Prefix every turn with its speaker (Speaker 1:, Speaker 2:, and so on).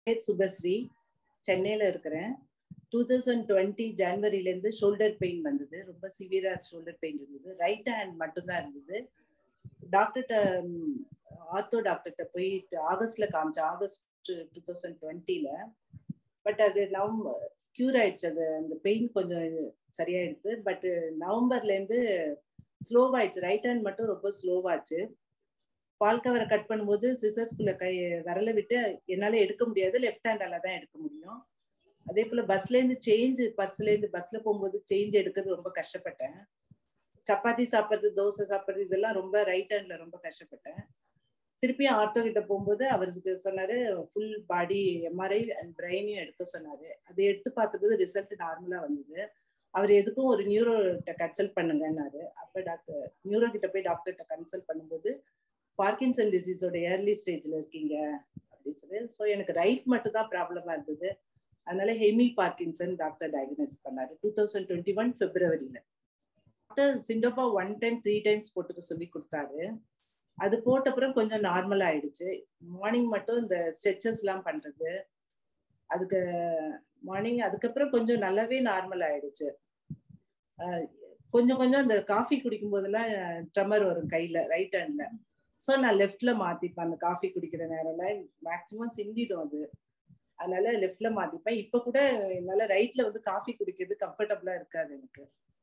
Speaker 1: பேர் சுபஸ்ரீ, சென்னையில இருக்கிறேன். 2020 ஜனவரியிலேருந்து ஷோல்டர் பெயின் வந்தது. ரொம்ப சிவியரா ஷோல்டர் பெயின் இருந்தது. ரைட் ஹேண்ட் மட்டும்தான் இருந்தது. டாக்டர்கிட்ட ஆர்த்தோ டாக்டர்கிட்ட போயிட்டு ஆகஸ்ட்ல காமிச்சேன், ஆகஸ்ட் 2020ல. பட் அது கியூர் ஆயிடுச்சு. அது அந்த பெயின் கொஞ்சம் சரியாயிடுது. பட் நவம்பர்லேருந்து ஸ்லோவாயிடுச்சு. ரைட் ஹேண்ட் மட்டும் ரொம்ப ஸ்லோவாச்சு. பால் கவரை கட் பண்ணும்போது சிசர்ஸ்குள்ள விரல விட்டு என்னால எடுக்க முடியாது. லெஃப்ட் ஹேண்டால தான் எடுக்க முடியும். அதே போல பஸ்ல இருந்து பஸ்ல போகும்போது சேஞ்ச் எடுக்கிறது ரொம்ப கஷ்டப்பட்டேன். சப்பாத்தி சாப்பிட்றது, தோசை சாப்பிட்றது இதெல்லாம் ரொம்ப ரைட் ஹேண்ட்ல ரொம்ப கஷ்டப்பட்டேன். திருப்பியும் ஆர்த்தோ கிட்ட போகும்போது அவருக்கு சொன்னாரு ஃபுல் பாடி எம்ஆர்ஐ அண்ட் பிரெயினையும் எடுக்க சொன்னாரு. அதை எடுத்து பார்த்தபோது ரிசல்ட் நார்மலா வந்தது. அவர் எதுக்கும் ஒரு நியூரோட்ட கன்சல்ட் பண்ணுங்கன்னாரு. அப்ப நியூரோ கிட்ட போய் டாக்டர்கிட்ட கன்சல்ட் பண்ணும்போது பார்க்கின்சன் டிசீஸோட ஏர்லி ஸ்டேஜ்ல இருக்கீங்க அப்படின்னு சொல்லி. ஸோ எனக்கு ரைட் மட்டும் தான் ப்ராப்ளமா இருந்தது. அதனால ஹெமிபார்க்கின்சன் டாக்டர் டயக்னோஸ் பண்ணாரு 2021 பிப்ரவரியில. டாக்டர் சிண்டோபா 1 டைம் 3 டைம்ஸ் போட்டுக்க சொல்லி கொடுத்தாரு. அது போட்ட அப்புறம் கொஞ்சம் நார்மல் ஆயிடுச்சு. மார்னிங் மட்டும் இந்த ஸ்ட்ரெச்சஸ் எல்லாம் பண்றது, அதுக்கு மார்னிங் அதுக்கப்புறம் கொஞ்சம் நல்லாவே நார்மல் ஆயிடுச்சு. கொஞ்சம் கொஞ்சம் அந்த காஃபி குடிக்கும் போதெல்லாம் ட்ரமர் வரும் கையில, ரைட் ஹேண்ட்ல. ஸோ நான் லெஃப்ட்ல மாத்திப்பேன். அந்த காஃபி குடிக்கிற நேரம்ல மேக்சிமம் சிந்திடும் அது. அதனால லெஃப்ட்ல மாத்திப்பேன். இப்ப கூட என்னால ரைட்ல வந்து காஃபி குடிக்கிறது கம்ஃபர்டபுளா இருக்காது எனக்கு.